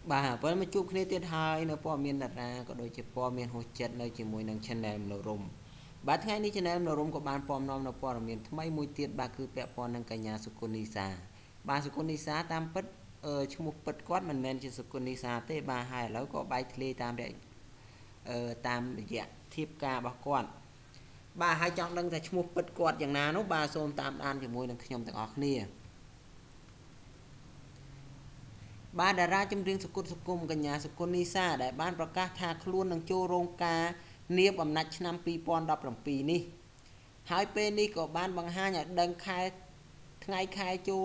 bà với mà chụp kia tiết hai nó po miền đặt ra có đôi chỉ po miền hồ chết nơi chỉ mùi nâng channel nổ rùm bà thay ní channel nổ rùm của bạn pom nom nó po miền thay mùi tiết bà cứ bẹ po nâng cả nhà Sukunisa bà Sukunisa tam pất chung một pất quát mình men chỉ Sukunisa tế bà haiแล้วก็bay thề tam để tam dạ thiếp ca bà con bà hai chọn đăng tại chung một pất quátอย่างnào nó bà xôm tam đan chỉ mùi nâng nhomទាំងអស់គ្នាបានតារាចម្រៀងសកុតសគុំកញ្ញាសុគន្ធនីសាដែលបានប្រកាសថាខ្លួននឹងចូលរោងការនាបអំណាចឆ្នាំ2017នេះហើយពេលនេះក៏បានបង្ហាញឲ្យដឹងថ្ងៃខែចូល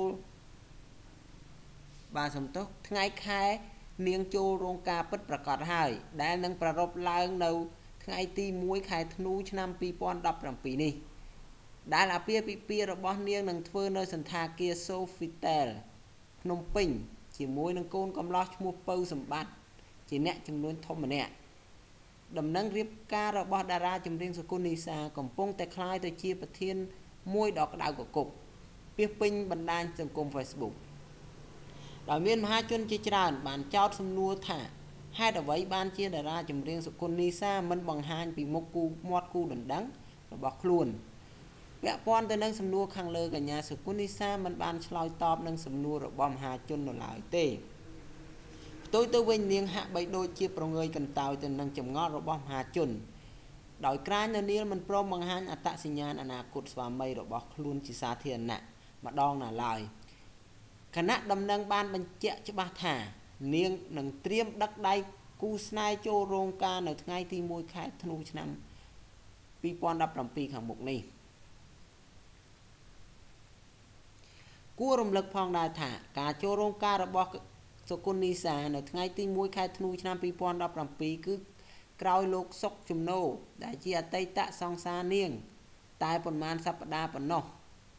បាទសំទោសថ្ងៃខែនាងចូលរោងការពិតប្រាកដហើយដែលនឹងប្រារព្ធឡើងនៅថ្ងៃទី1ខែធ្នូឆ្នាំ2017នេះដែលអាពាហ៍ពិពាហ៍របស់នាងនឹងធ្វើនៅសន្តាគារ Sofitel ភ្នំពេញជាមួយនឹងកូនកំឡោះឈ្មោះពៅសម្បត្តិជាអ្នកចំនួនធំម្នាក់ដំណឹងរៀបការរបស់តារាចម្រៀងសុគន្ធនីសាកំពុងតែคล้ายទៅជាប្រធានមួយដ៏ក្តៅគគុកពាសពេញបណ្ដាញសង្គម Facebook ដោយមានមហាជនជាច្រើនបានចោទសំណួរថាហេតុអ្វីបានជាតារាចម្រៀងសុគន្ធនីសាមិនបង្ហាញពីមុខគូមាត់គូដណ្ដឹងរបស់ខ្លួនពាក់ព័ន្ធទៅនឹងសំណួរខាងលើកញ្ញាសុគន្ធនីសាមិនបានឆ្លើយតបនឹងសំណួររបស់មហាជននៅឡើយទេផ្ទុយទៅវិញនាងហាក់បីដូចជាប្រងើយកន្តើយទៅនឹងចម្ងល់របស់មហាជនដោយក្រាញនៅនាលមិនព្រមបង្ហាញអត្តសញ្ញាណអនាគតស្វាមីរបស់ខ្លួនជាសាធារណៈម្ដងណាឡើយគណៈដំណឹងបានបញ្ជាក់ច្បាស់ថានាងនឹងត្រៀមដឹកដៃគូស្នេហ៍ចូលរោងការនៅថ្ងៃទី1ខែធ្នូឆ្នាំ2017ខាងមុខនេះគួររំលឹកផងដែរថាការចូលរោងការរបស់សុគន្ធនីសានៅថ្ងៃទី1ខែធ្នូឆ្នាំ2017គឺក្រោយលោកសុកជំនោដែលជាអតីតសង្សារនាងតែប៉ុន្មានសប្តាហ៍ប៉ុណ្ណោះ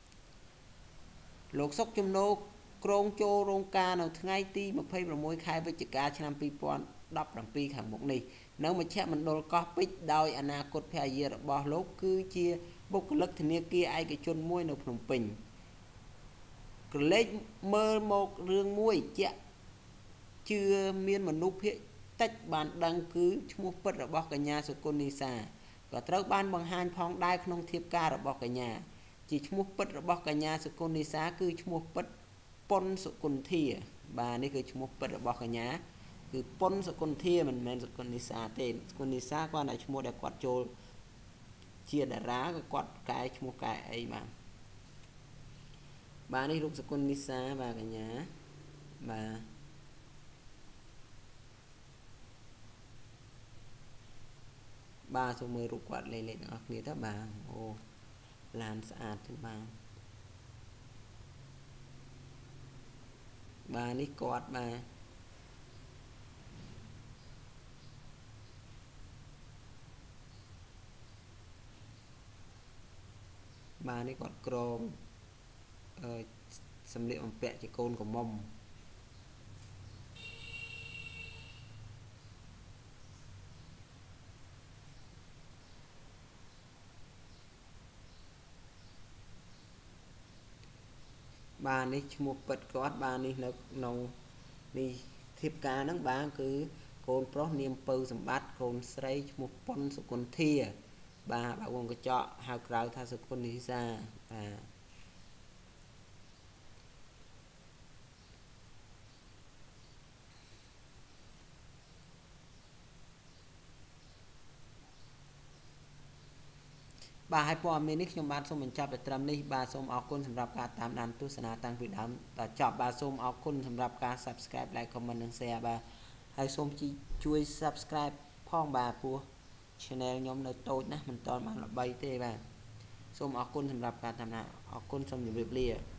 លោកសុកជំនោគ្រងចូលរោងការនៅថ្ងៃទី26ខែវិច្ឆិកាឆ្នាំ2017ខាងមុខនេះនៅមជ្ឈមណ្ឌលកោះពេជ្រដោយអនាគតភរិយារបស់លោកគឺជាបុគ្គលិកធនាគារឯកជនមួយនៅភ្នំពេញក្រឡេកមើលមករឿងមួយជាក់ជឿមានមនុស្សភាគតិចបានដឹងគឺឈ្មោះពិតរបស់កញ្ញាសុគន្ធនីសាក៏ត្រូវបានបង្ហាញផងដែរក្នុងធៀបការរបស់កញ្ញាជាឈ្មោះពិតរបស់កញ្ញាសុគន្ធនីសាគឺឈ្មោះពិតប៉ុនសុគន្ធាបាទនេះគឺឈ្មោះពិតរបស់កញ្ញាគឺប៉ុនសុគន្ធាមិនមែនសុគន្ធនីសាទេសុគន្ធនីសាគាត់តែឈ្មោះដែលគាត់ចូលជាតារាក៏គាត់កែឈ្មោះកែអីបាទនេះរូបសុគន្ធនីសាបាទកញ្ញាបាទសូមមើលរូបគាត់លេខទាំងអស់គ្នាទៅបាទអូឡានស្អាតទេបាទនេះគាត់បាទនេះគាត់ក្រមសម្លៀកបំពាក់ជាកូនក្រមុំបាទនេះឈ្មោះពិតគាត់បាទនេះនៅក្នុងនេះធៀបការហ្នឹងបាទគឺកូនប្រុសនាមពៅសម្បត្តិកូនស្រីឈ្មោះប៉ុនសុគន្ធាបាទបើវងកញ្ចក់ហៅក្រៅថាសុគន្ធនីសាបាទហើយព័ត៌មាននេះខ្ញុំបាទសូមបញ្ចប់តែត្រឹមនេះបាទសូមអរគុណសម្រាប់ការតាមដានទស្សនាតាំងពីដើមដល់ចប់បាទសូមអរគុណសម្រាប់ការ Subscribe Like Comment និង Share បាទហើយសូមជួយ Subscribe ផងបាទព្រោះ Channel ខ្ញុំនៅតូចណាស់មិនទាន់បានល្បីទេបាទសូមអរគុណសម្រាប់ការតាមដានអរគុណសូមជម្រាបលា